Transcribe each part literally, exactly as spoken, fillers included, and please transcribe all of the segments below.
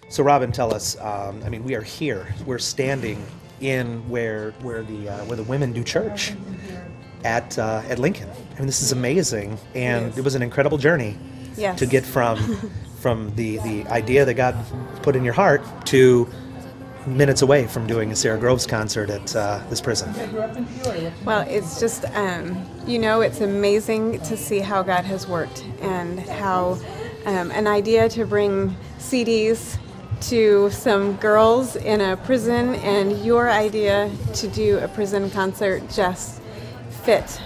So Robin, tell us. Um, I mean, we are here. We're standing in where where the uh, where the women do church at uh, at Lincoln. I mean, this is amazing, and yes. It was an incredible journey yes. to get from from the the idea that God put in your heart to minutes away from doing a Sara Groves concert at uh, this prison. Well, it's just um, you know, it's amazing to see how God has worked and how um, an idea to bring C Ds to some girls in a prison and your idea to do a prison concert just fit.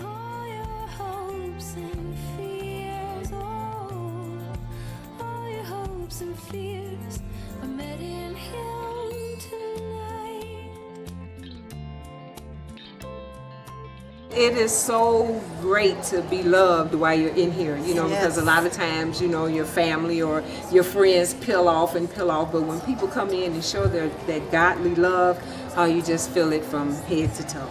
It is so great to be loved while you're in here, you know, yes. because a lot of times, you know, your family or your friends peel off and peel off, but when people come in and show their, that godly love, how you just feel it from head to toe.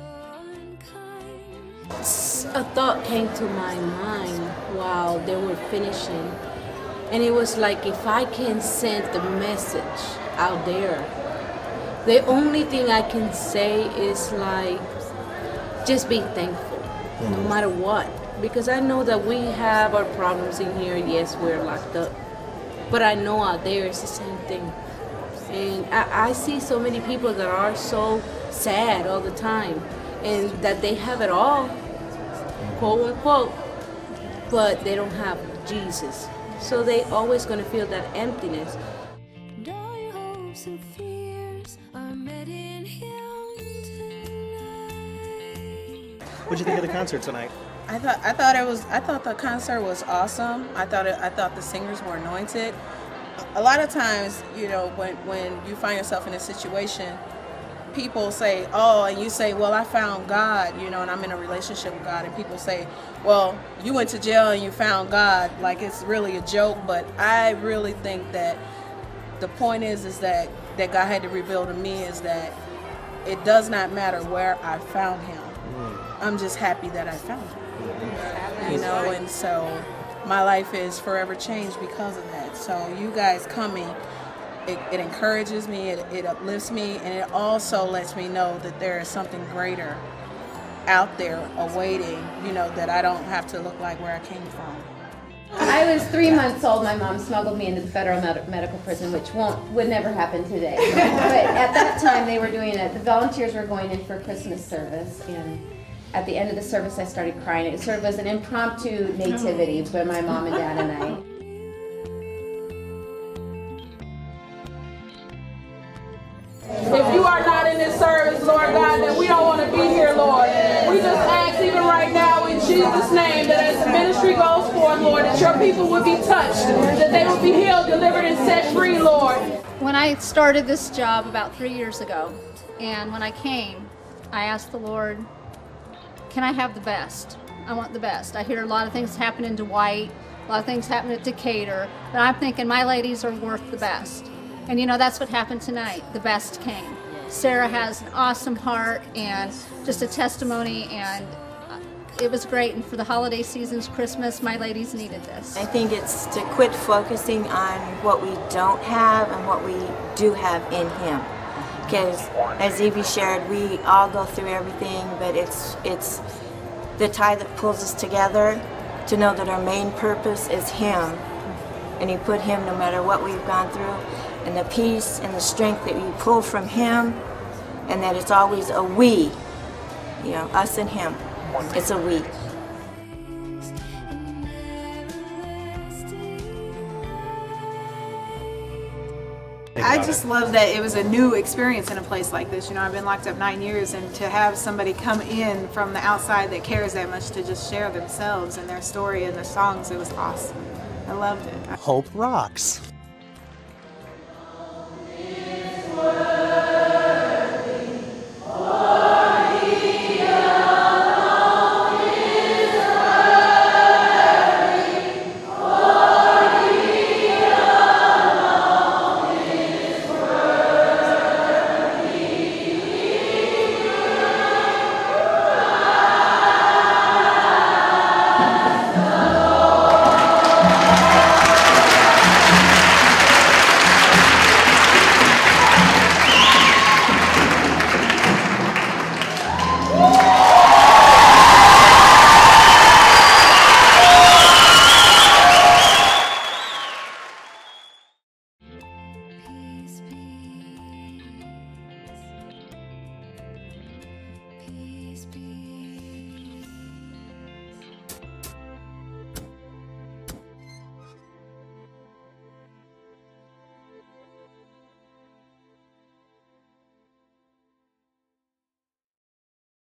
A thought came to my mind while they were finishing, and it was like, if I can send the message out there, the only thing I can say is like, just be thankful, mm-hmm. no matter what. Because I know that we have our problems in here. Yes, we're locked up. But I know out there it's the same thing. And I, I see so many people that are so sad all the time. And that they have it all, quote unquote, but they don't have Jesus. So they always going to feel that emptiness. And all your hopes and fears are met in Him. What'd you think of the concert tonight? I thought I thought it was I thought the concert was awesome. I thought it, I thought the singers were anointed. A lot of times, you know, when when you find yourself in a situation, people say, "Oh," and you say, "Well, I found God," you know, and I'm in a relationship with God, and people say, "Well, you went to jail and you found God," like it's really a joke. But I really think that the point is is that that God had to reveal to me is that it does not matter where I found Him. I'm just happy that I found Him, you know, and so my life is forever changed because of that. So you guys coming, it, it encourages me, it, it uplifts me, and it also lets me know that there is something greater out there awaiting, you know, that I don't have to look like where I came from. I was three months old. My mom smuggled me into the federal med medical prison, which won't would never happen today. But at that time, they were doing it. The volunteers were going in for Christmas service, and at the end of the service, I started crying. It sort of was an impromptu nativity by my mom and dad and I. If you are not in this service, Lord God, then we don't want to be here, Lord. We just ask even right now in Jesus' name that as the ministry goes forth, Lord, that your people would be touched, that they would be healed, delivered, and set free, Lord. When I started this job about three years ago, and when I came, I asked the Lord, can I have the best? I want the best. I hear a lot of things happen in Dwight, a lot of things happen at Decatur, but I'm thinking my ladies are worth the best. And you know, that's what happened tonight. The best came. Sara has an awesome heart and just a testimony, and it was great. And for the holiday season's Christmas, my ladies needed this. I think it's to quit focusing on what we don't have and what we do have in Him. Because as Evie shared, we all go through everything, but it's it's the tie that pulls us together to know that our main purpose is Him, and He put Him no matter what we've gone through, and the peace and the strength that we pull from Him, and that it's always a we, you know, us and Him. It's a we. I just love that it was a new experience in a place like this. You know, I've been locked up nine years, and to have somebody come in from the outside that cares that much to just share themselves and their story and their songs, it was awesome. I loved it. Hope rocks. always be